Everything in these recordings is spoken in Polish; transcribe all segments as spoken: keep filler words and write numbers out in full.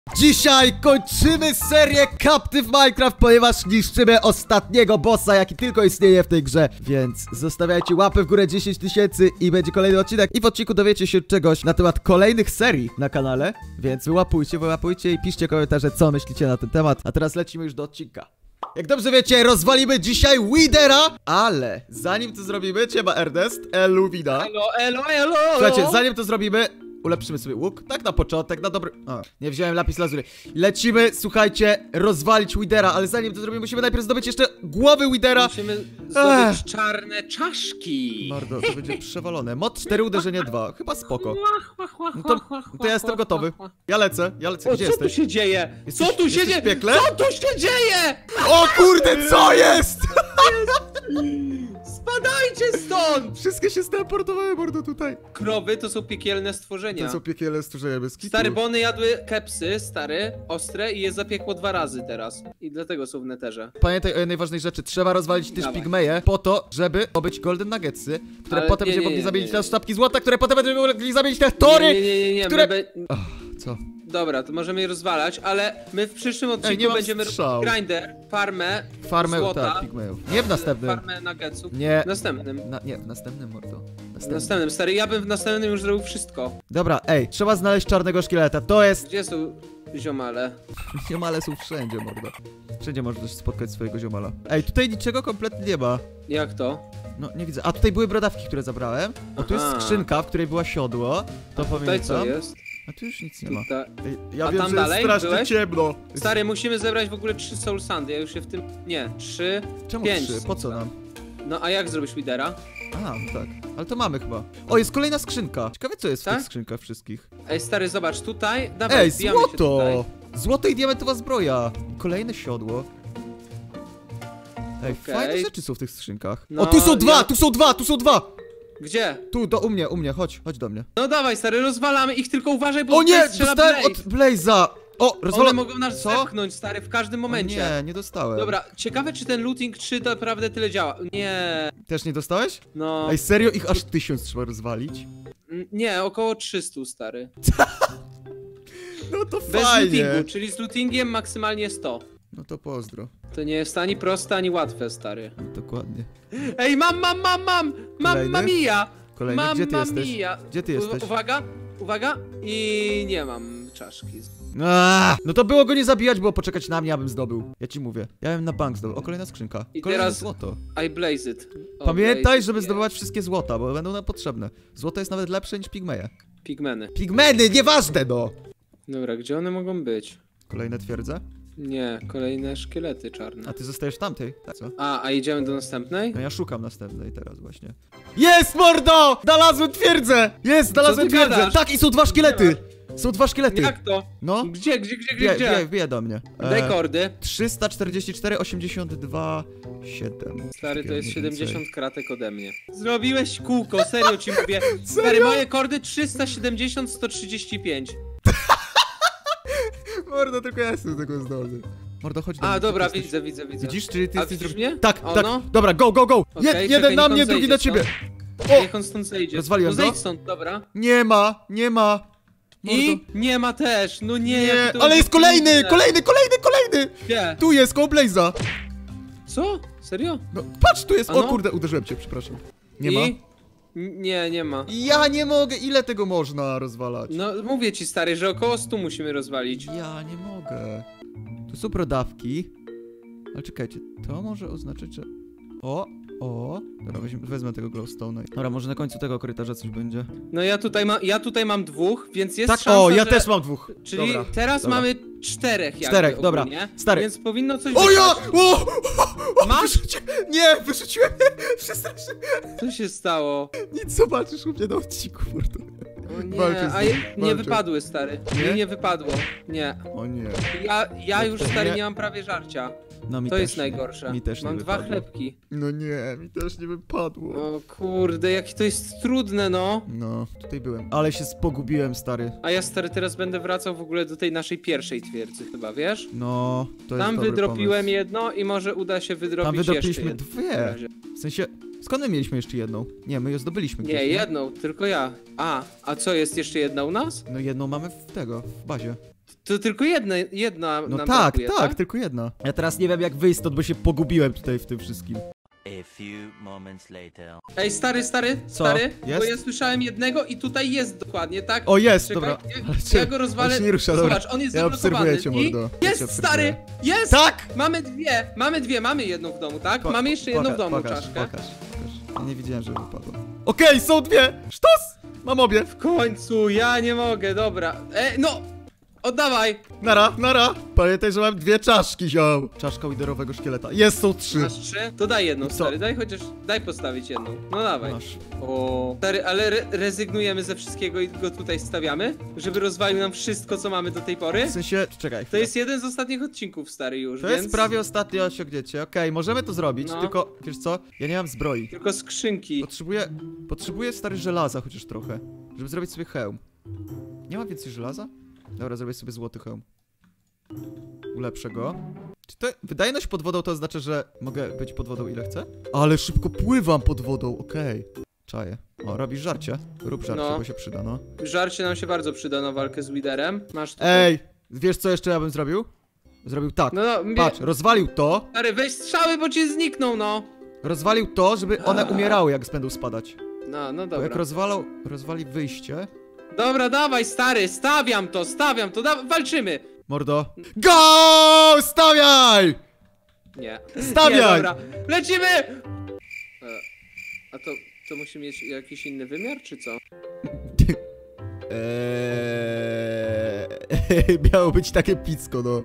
Dzisiaj kończymy serię Captive Minecraft, ponieważ niszczymy ostatniego bossa, jaki tylko istnieje w tej grze. Więc zostawiajcie łapę w górę, dziesięć tysięcy i będzie kolejny odcinek. I w odcinku dowiecie się czegoś na temat kolejnych serii na kanale. Więc wyłapujcie, wyłapujcie i piszcie komentarze, co myślicie na ten temat. A teraz lecimy już do odcinka. Jak dobrze wiecie, rozwalimy dzisiaj Withera, ale zanim to zrobimy, cieba Ernest, elu wida. Elo, elo, elo. Słuchajcie, zanim to zrobimy, ulepszymy sobie łuk, tak na początek, na dobry... O, nie wziąłem lapis lazury. Lecimy, słuchajcie, rozwalić Withera, ale zanim to zrobimy, musimy najpierw zdobyć jeszcze głowy Withera. Musimy zdobyć Ech. czarne czaszki. Mordo, to będzie przewalone. Mod cztery, uderzenie dwa, chyba spoko. No to, to ja jestem gotowy. Ja lecę, ja lecę, o, gdzie co jesteś? tu się dzieje? Jesteś, co tu się dzieje? W piekle? Co tu się dzieje? O kurde, co jest? Spadajcie stąd! Wszystkie się steleportowały, mordo, tutaj. Krowy to są piekielne stworzenia. To są piekielne stworzenia bez kitu. Stary, bo one jadły kepsy, stary, ostre i je zapiekło dwa razy teraz. I dlatego są w neterze. Pamiętaj o jednej ważnej rzeczy, trzeba rozwalić też Dawaj. pigmeje po to, żeby zdobyć golden nuggetsy, które Ale potem nie, będziemy nie, mogli nie, zamienić nie, na nie. sztabki złota, które potem będziemy mogli zamienić na tory, Nie, nie, nie, nie, nie. które... My be... Oh, co? Dobra, to możemy je rozwalać, ale my w przyszłym odcinku Ej, nie mam będziemy strzał. robić grinder, farmę, Farmę, złota, tak, pigmejów. Nie w następnym. farmę nuggetsów. Nie. W następnym. Na, nie, w następnym, mordo. W Następnym. następnym, stary, ja bym w następnym już zrobił wszystko. Dobra, ej, trzeba znaleźć czarnego szkieleta, to jest... Gdzie są ziomale? Ziomale są wszędzie, mordo. Wszędzie możesz spotkać swojego ziomala. Ej, tutaj niczego kompletnie nie ma. Jak to? No, nie widzę. A tutaj były brodawki, które zabrałem. O, tu jest Aha. skrzynka, w której była siodło. To Tutaj pamiętam. co jest? A tu już nic nie ma. Tutaj. Ej, ja A wiem, tam że dalej jest strasznie byłeś? ciemno. Stary, musimy zebrać w ogóle trzy soul sandy, ja już się w tym... Nie, trzy... Czemu pięć trzy? Po co nam? No a jak zrobisz Withera? A, no tak. Ale to mamy chyba. O, jest kolejna skrzynka. Ciekawe, co jest w Tak? tych skrzynkach wszystkich. Ej, stary, zobacz, tutaj... Dawaj, Ej, wbijamy się tutaj. złoto! Złoto i diamentowa zbroja. Kolejne siodło. Ej, Okej. fajne rzeczy są w tych skrzynkach. No, O, tu są dwa, ja- tu są dwa, tu są dwa! Gdzie? Tu, do, u mnie, u mnie, chodź, chodź do mnie. No dawaj, stary, rozwalamy ich, tylko uważaj, bo O nie, tutaj strzela dostałem Blaze. od Blaze'a! O, One rozwala... mogą nas Co? zepchnąć, stary, w każdym O momencie. nie, nie dostałem. Dobra, ciekawe czy ten looting trzy naprawdę tyle działa. Nie, Też nie dostałeś? no... Ej, serio? Ich aż tysiąc trzeba rozwalić? n- Nie, około trzysta, stary. No to Bez fajnie. lootingu, czyli z lootingiem maksymalnie sto. No to pozdro. To nie jest ani proste, ani łatwe, stary. Dokładnie. Ej, mam, mam, mam, mam! Mam, Kolejny? mamija! Kolejny, Mam, gdzie ty jesteś? mamija. Gdzie ty jesteś? U uwaga, uwaga. I nie mam czaszki. Aaaa, no to było go nie zabijać, było poczekać na mnie, abym zdobył. Ja ci mówię. Ja bym na bank zdobył. O, kolejna skrzynka. I Kolejne teraz- złoto. I blaze it. O, Pamiętaj, blaze it, żeby nie. zdobywać wszystkie złota, bo będą nam potrzebne. Złoto jest nawet lepsze niż pigmeje. Pigmeny. Pigmeny, nieważne no! Dobra, gdzie one mogą być? Kolejne twierdze. Nie, kolejne szkielety czarne. A ty zostajesz w tamtej, tak co? A, a idziemy do następnej? No ja szukam następnej teraz właśnie. Jest, mordo! Znalazłem twierdzę! Jest, znalazłem ty twierdzę! gadasz? Tak, i są dwa szkielety! Są dwa szkielety! Jak to? No. Gdzie, gdzie, gdzie, Wbijaj, gdzie? wbijaj, wbijaj do mnie. Daj E, kordy. trzysta czterdzieści cztery, osiemdziesiąt dwa, siedem. Stary, to jest Mniej więcej. siedemdziesiąt kratek ode mnie. Zrobiłeś kółko, serio ci mówię. Stary, Serio? moje kordy trzysta siedemdziesiąt, sto trzydzieści pięć. Mordo, tylko ja jestem tego zdolny. Mordo, chodź do mnie. A, gdzie dobra, ty jesteś? widzę, widzę, widzę. Widzisz, czy ty A jesteś... widzisz drugi- mnie? Tak, O, tak, no. dobra, go, go, go! Okej, Jed, czekaj, jeden na niech on mnie, drugi zejdzie na ciebie! O! Niech on stąd zejdzie. Rozwaliłem no go? zejdź stąd, dobra. Nie ma, nie ma! Mordo. I nie ma też, no nie, Nie, jakie to ale jest kolejny, trudne. kolejny, kolejny, kolejny! Gdzie? Tu jest, koło Blaze'a! Co? Serio? No, patrz, tu jest, A o no? kurde, uderzyłem cię, przepraszam. Nie I? ma? N- Nie, nie ma. Ja nie mogę, ile tego można rozwalać? No, mówię ci, stary, że około stu musimy rozwalić. Ja nie mogę. Tu są brodawki. Ale czekajcie, to może oznaczać, że... O, o. Dobra, weźmie, wezmę tego glowstone'a. Dobra, może na końcu tego korytarza coś będzie. No ja tutaj, ma, ja tutaj mam dwóch, więc jest Tak, szansa, o, ja że... też mam dwóch. Czyli Dobra, teraz dobra. mamy czterech jakby Czterech, dobra. ogólnie, Stary. Więc powinno coś O ja! wypaść. O! o Masz? Wyrzuciłem, nie, wyrzuciłem przestraszyłem. Co się stało? Nic zobaczysz u mnie na odcinku, mordo. O nie, Walczę z a nim, je, nie walczę. wypadły, stary. Nie? Nie, nie wypadło. Nie. O nie. Ja, ja już, Dobrze, stary, nie. nie mam prawie żarcia. No mi To też jest nie. najgorsze. Mi też nie Mam dwa wypadło. chlebki. No nie, mi też nie wypadło. O kurde, jakie to jest trudne, no. No, tutaj byłem. Ale się pogubiłem, stary. A ja, stary, teraz będę wracał w ogóle do tej naszej pierwszej twierdzy chyba, wiesz? No, to jest Tam dobry wydropiłem pomysł. jedno i może uda się wydropić Tam wydropiliśmy jeszcze jedno. w dwie. razie. W sensie, skąd my mieliśmy jeszcze jedną? Nie, my ją zdobyliśmy Nie, gdzieś, jedną, tylko ja. A, a co, jest jeszcze jedna u nas? No jedną mamy w tego, w bazie. To tylko jedna, jedna No nam tak, brakuje, tak, tak? tylko jedna. Ja teraz nie wiem jak wyjść stąd, bo się pogubiłem tutaj w tym wszystkim. A few moments later. Ej, stary, stary, Co? stary, Jest? bo ja słyszałem jednego i tutaj jest dokładnie, tak? O, jest, Czekaj, dobra. Ja, Ale ja go rozwalę. on się nie rusza, dobra. Zobacz, on jest Ja zablokowany. obserwuję cię, I mordo. Ja cię jest, stary! obserwuję. Jest! Tak! Mamy dwie, mamy dwie, mamy jedną w domu, tak? Po- mamy jeszcze jedną poka- w domu pokaż, czaszkę. Pokaż, pokaż. Ja nie widziałem, że wypadło. Okej, są dwie! Sztos! Mam obie. W końcu, ja nie mogę, dobra. E, no! Oddawaj! Nara, nara! Pamiętaj, że mam dwie czaszki, ziom! Czaszka widerowego szkieleta. Jest, są trzy. Masz trzy? To daj jedną, Co? stary, daj chociaż, daj postawić jedną. No dawaj. Masz. O, stary, ale re rezygnujemy ze wszystkiego i go tutaj stawiamy? Żeby rozwalił nam wszystko, co mamy do tej pory? W sensie, czekaj. To jest jeden z ostatnich odcinków, stary, już, To więc... jest prawie ostatnie osiągnięcie. Okej, możemy to zrobić, No. tylko, wiesz co? Ja nie mam zbroi. Tylko skrzynki. Potrzebuję, potrzebuję stary żelaza chociaż trochę, żeby zrobić sobie hełm. Nie ma więcej żelaza? Dobra, zrobię sobie złoty hełm. Ulepszę go. Czy to wydajność pod wodą to oznacza, że mogę być pod wodą ile chcę? Ale szybko pływam pod wodą, okej. Czaję. O, robisz żarcie? Rób żarcie, No. bo się przyda, no. Żarcie nam się bardzo przyda na walkę z Widerem. Masz tu. Ej, wiesz co jeszcze ja bym zrobił? Zrobił tak. No, no, mnie... Patrz, rozwalił to, Stary, weź strzały, bo ci znikną, no! rozwalił to, żeby one umierały, jak będą spadać. No, no Bo jak dobra. rozwalał, rozwali wyjście... Dobra, dawaj, stary, stawiam to, stawiam to, da walczymy! Mordo. Go! Stawiaj! Nie. Stawiaj! Nie, dobra. Lecimy! E, a to, to musi mieć jakiś inny wymiar, czy co? Eee, miało być takie picko, no.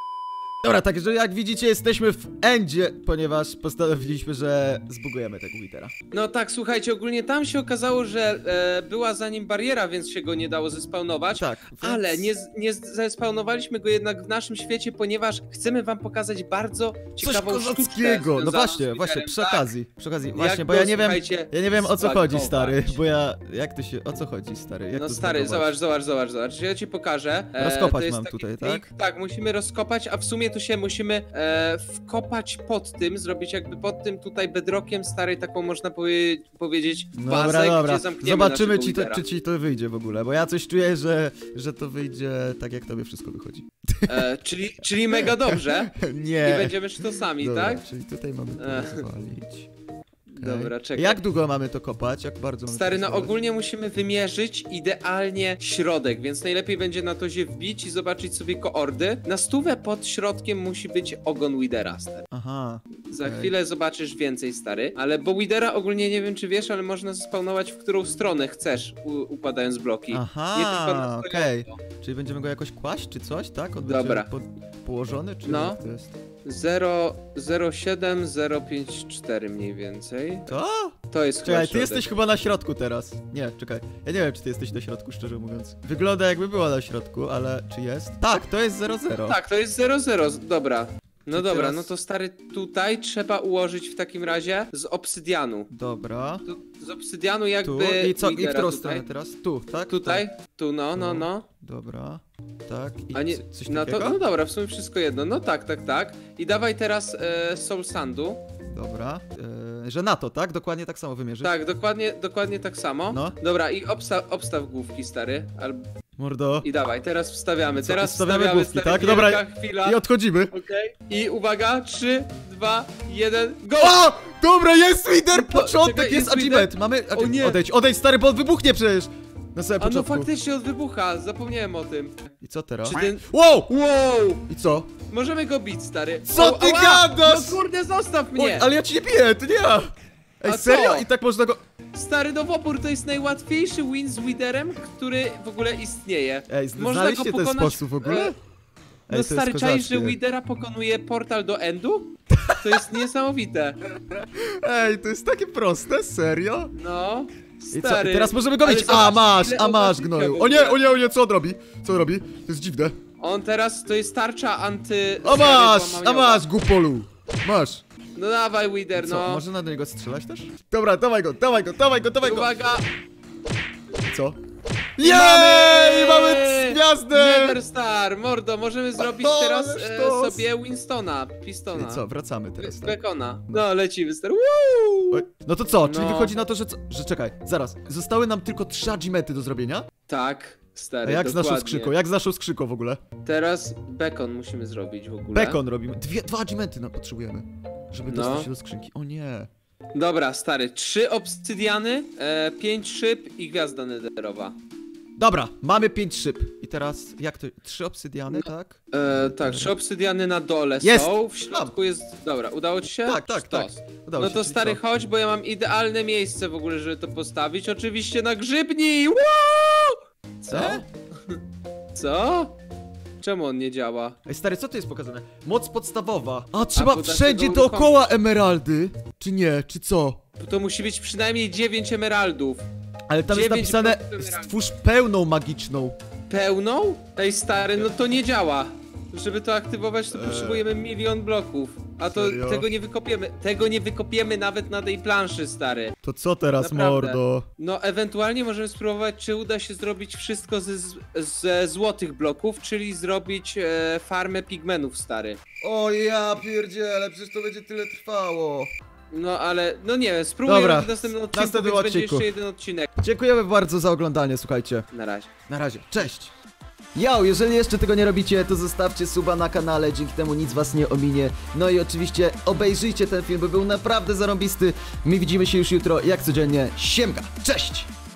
Dobra, także jak widzicie jesteśmy w endzie, ponieważ postanowiliśmy, że zbugujemy tego Withera. No tak, słuchajcie, ogólnie tam się okazało, że e, była za nim bariera, więc się go nie dało zespawnować. Tak. Więc... Ale nie, z- nie z- zespawnowaliśmy go jednak w naszym świecie, ponieważ chcemy wam pokazać bardzo Coś ciekawą sztuczkę kozackiego! No związaną właśnie, z właśnie, Witherem, przy tak? okazji. Przy okazji, Jak właśnie, bo go, ja nie wiem. słuchajcie, Ja nie wiem o co chodzi, zbagować. stary, bo ja. Jak to się. O co chodzi, stary? Jak No to stary, zbagować? zobacz, zobacz, zobacz, zobacz, ja ci pokażę. E, Rozkopać to jest mam taki tutaj, trik. tak? Tak, musimy rozkopać, a w sumie tu się musimy e, wkopać pod tym, zrobić jakby pod tym tutaj bedrockiem stary, taką można powie powiedzieć bazę, Dobra, dobra. gdzie zamkniemy Zobaczymy, naszego czy to, Withera. czy ci to wyjdzie w ogóle, bo ja coś czuję, że, że to wyjdzie tak, jak tobie wszystko wychodzi. E, czyli, czyli mega dobrze Nie. i będziemy sztosami, Dobra, tak? czyli tutaj mamy to Ech. rozwalić. Dobra, czekaj. Jak długo mamy to kopać? Jak bardzo mamy Stary, to no rozwalać? ogólnie musimy wymierzyć idealnie środek, więc najlepiej będzie na to się wbić i zobaczyć sobie koordy. Na stówę pod środkiem musi być ogon Withera, stary. Aha. Za Okej. chwilę zobaczysz więcej, stary. Ale bo Withera ogólnie nie wiem, czy wiesz, ale można zespawnować w którą stronę chcesz, u- upadając bloki. Nie tylko Aha, na okej. stojąco. Czyli będziemy go jakoś kłaść, czy coś, tak? On Dobra. będzie po, położony, czy No. jak to jest? zero, zero siedem, zero pięć cztery mniej więcej. Co? To jest chyba Czekaj, ty środek. jesteś chyba na środku teraz. Nie, czekaj. Ja nie wiem, czy ty jesteś na środku, szczerze mówiąc. Wygląda jakby była na środku, ale czy jest? Tak, to jest zero zero. Tak, to jest zero zero, dobra. No Czy dobra, teraz- no to stary, tutaj trzeba ułożyć w takim razie z obsydianu. Dobra. Tu, z obsydianu jakby... Tu i co? I w Withera którą tutaj. stronę teraz? Tu, tak? Tutaj? Tu, no, no, Tu. no. Dobra. Tak. I A nie, c- coś no, takiego? to, no dobra, w sumie wszystko jedno. No tak, tak, tak. I dawaj teraz e, soul sandu. Dobra. E, że na to, tak? Dokładnie tak samo wymierzyć? Tak, dokładnie, dokładnie tak samo. No. Dobra, i obsta obstaw główki, stary. Al Mordo. I dawaj, teraz wstawiamy. Co, teraz i stawiamy wstawiamy, główki, stary, tak? Dobra, wielka chwila. I odchodzimy. Okej. I uwaga, trzy, dwa, jeden, go! O! Dobra, jest Wither! To- Początek czekaj, jest jest achievement! Mamy... O nie. Odejdź, odejdź stary, bo on wybuchnie przecież! Na samym A no początku. faktycznie od wybucha, zapomniałem o tym. I co teraz? Czy ten... Wow! Wow! I co? Możemy go bić, stary. Co ty ała! gadasz? No kurde, zostaw mnie! Oj, ale ja ci nie biję, to nie ja! Ej, A serio? co? I tak można go... Stary, do wopór to jest najłatwiejszy win z Witherem, który w ogóle istnieje. Ej, Można znaliście go ten pokonać, sposób w ogóle? e, Ej, No to stary, jest czaisz, że kozackie. Withera pokonuje portal do Endu? To jest niesamowite. Ej, to jest takie proste, serio? No, I co? stary. I teraz możemy go Ale bić. A, zobacz, masz, ile a on masz, ma gnoju. życia w O nie, ogóle. o nie, o nie, co on robi? Co on robi? To jest dziwne. On teraz, to jest tarcza anty... O masz, a złamaniowa. masz, głupolu. Masz. No dawaj, Wither, Co, no. można do niego strzelać też? Dobra, dawaj go, dawaj go, dawaj go, dawaj go. Uwaga! Co? Jej, mamy gwiazdę! Nether Star, mordo, możemy zrobić O, teraz ależ e, to- sobie Winstona, Pistona. I co, wracamy teraz, tak? Bekona. No, lecimy, stary. Woo! Oj, no to co? Czyli No. wychodzi na to, że co? Że czekaj, zaraz. Zostały nam tylko trzy achievementy do zrobienia? Tak. Stary, A jak z naszą dokładnie. skrzynką? Jak z naszą skrzynką w ogóle? Teraz bekon musimy zrobić w ogóle. Bekon robimy. Dwie, dwa achimenty nam potrzebujemy, żeby No. dostać się do skrzynki. O nie. Dobra, stary, trzy obsydiany, e, pięć szyb i gwiazda nederowa. Dobra, mamy pięć szyb. I teraz, jak to? Trzy obsydiany, tak? E, tak, trzy obsydiany na dole Jest! są, w środku jest... Dobra, udało ci się? Tak, tak, tak. Sztos. Udało No się, to czyli stary, co? chodź, bo ja mam idealne miejsce w ogóle, żeby to postawić. Oczywiście na grzybni! Woo! Co? E? Co? Czemu on nie działa? Ej, stary, co tu jest pokazane? Moc podstawowa. A, trzeba bo da się wszędzie go dookoła emeraldy. Czy nie? Czy co? To musi być przynajmniej dziewięć emeraldów. Ale tam jest Dziewięć napisane, bloków emeraldów. stwórz pełną magiczną. Pełną? Ej stary, no to nie działa. Żeby to aktywować, to Eee. potrzebujemy milion bloków. A to Serio? tego nie wykopiemy. Tego nie wykopiemy nawet na tej planszy, stary. To co teraz, Naprawdę. mordo? No, ewentualnie możemy spróbować, czy uda się zrobić wszystko ze, z- ze złotych bloków, czyli zrobić e, farmę pigmenów, stary. O ja pierdzielę, przecież to będzie tyle trwało. No, ale, no nie wiem, spróbujemy Dobra, w następnym w odcinku, następnym więc będzie odcinku. jeszcze jeden odcinek. Dziękujemy bardzo za oglądanie, słuchajcie. Na razie. Na razie, cześć! Yo, jeżeli jeszcze tego nie robicie, to zostawcie suba na kanale, dzięki temu nic was nie ominie. No i oczywiście obejrzyjcie ten film, bo był naprawdę zarąbisty. My widzimy się już jutro, jak codziennie. Siemka, cześć!